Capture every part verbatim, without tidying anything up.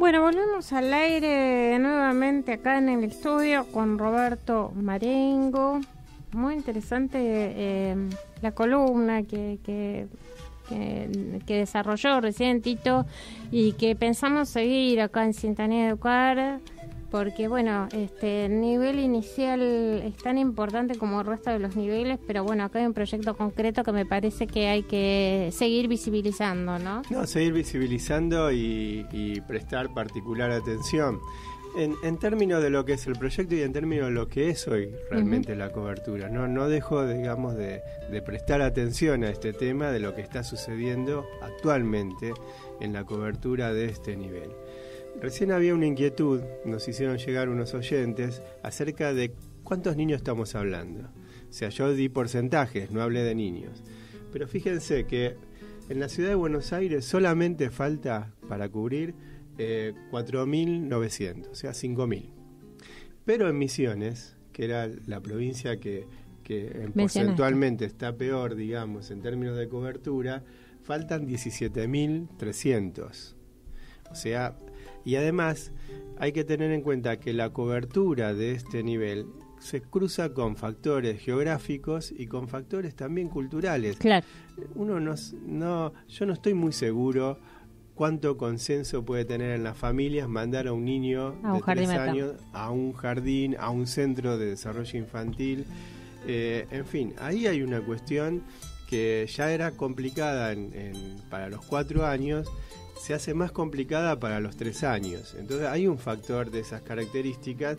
Bueno, volvemos al aire nuevamente acá en el estudio con Roberto Marengo. Muy interesante eh, la columna que, que, que, que desarrolló recién Tito y que pensamos seguir acá en Sintonía Educar, porque bueno, este el nivel inicial es tan importante como el resto de los niveles, pero bueno, acá hay un proyecto concreto que me parece que hay que seguir visibilizando, ¿no? No, seguir visibilizando y, y prestar particular atención. En, en términos de lo que es el proyecto y en términos de lo que es hoy realmente uh-huh. la cobertura, no no dejo, digamos, de, de prestar atención a este tema de lo que está sucediendo actualmente en la cobertura de este nivel. Recién había una inquietud, nos hicieron llegar unos oyentes, acerca de cuántos niños estamos hablando. O sea, yo di porcentajes, no hablé de niños. Pero fíjense que en la ciudad de Buenos Aires solamente falta para cubrir eh, cuatro mil novecientos, o sea, cinco mil. Pero en Misiones, que era la provincia que, que porcentualmente está peor, digamos, en términos de cobertura, faltan diecisiete mil trescientos. O sea, y además hay que tener en cuenta que la cobertura de este nivel se cruza con factores geográficos y con factores también culturales. Claro. Uno no, no, yo no estoy muy seguro cuánto consenso puede tener en las familias mandar a un niño a un de tres jardín años a un jardín, a un centro de desarrollo infantil. Eh, en fin, ahí hay una cuestión que ya era complicada en, en, para los cuatro años, se hace más complicada para los tres años. Entonces hay un factor de esas características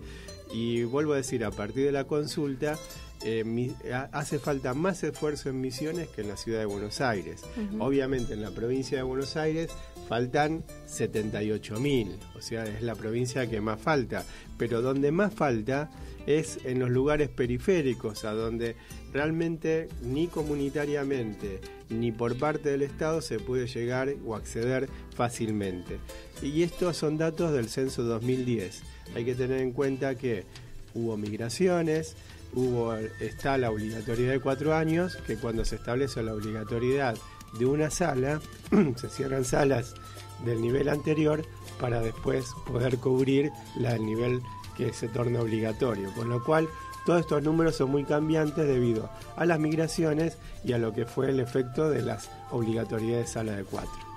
y vuelvo a decir, a partir de la consulta eh, mi, a, hace falta más esfuerzo en Misiones que en la ciudad de Buenos Aires. Uh-huh. Obviamente en la provincia de Buenos Aires faltan setenta y ocho mil, o sea, es la provincia que más falta, pero donde más falta es en los lugares periféricos, a donde realmente ni comunitariamente ni por parte del Estado se puede llegar o acceder fácilmente. Y estos son datos del censo dos mil diez. Hay que tener en cuenta que hubo migraciones, hubo está la obligatoriedad de cuatro años, que cuando se establece la obligatoriedad de una sala, se cierran salas del nivel anterior para después poder cubrir la del nivel que se torna obligatorio, con lo cual todos estos números son muy cambiantes debido a las migraciones y a lo que fue el efecto de las obligatoriedades de sala de cuatro.